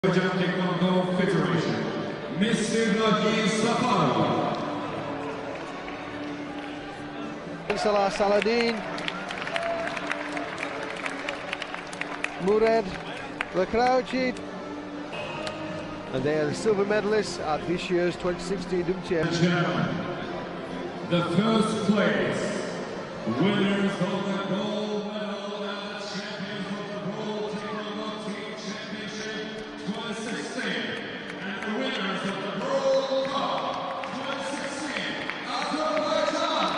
Azerbaijan Taekwondo Federation, Mr. Nagi Safarov. Salah Saladin, Murad Lakrauchi, and they are the silver medalists at this year's 2016 WTA. The first place, winners of the gold medal and champions of the World Taekwondo Team Championship 2016, and the winners of the World Cup 2016, Azerbaijan.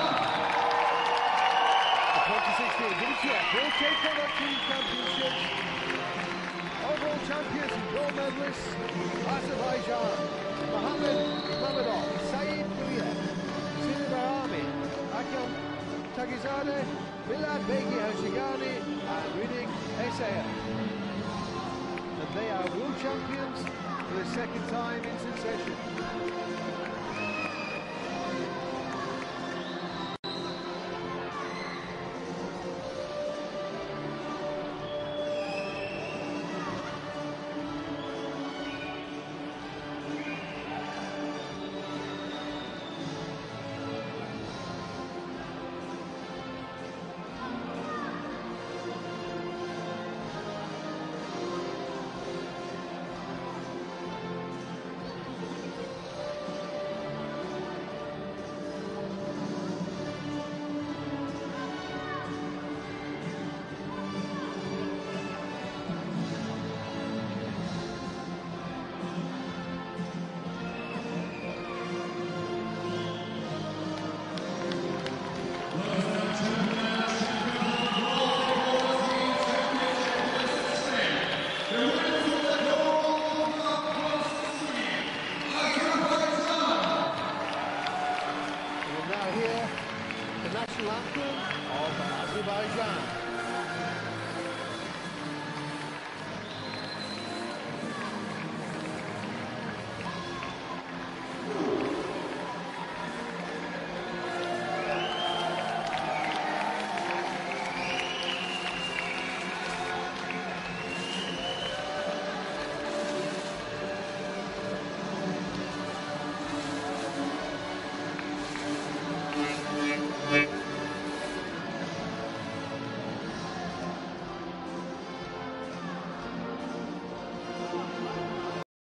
The 2016 WTA World Taekwondo Team Championships. Overall champions and gold medalists, Azerbaijan, Mohammed Mamedov, Saeed Guliev, Sinir Bahami, Akam Tagizadeh, Milad Begi Hashigani, and Riddick Esayev. And they are world champions for the second time in succession.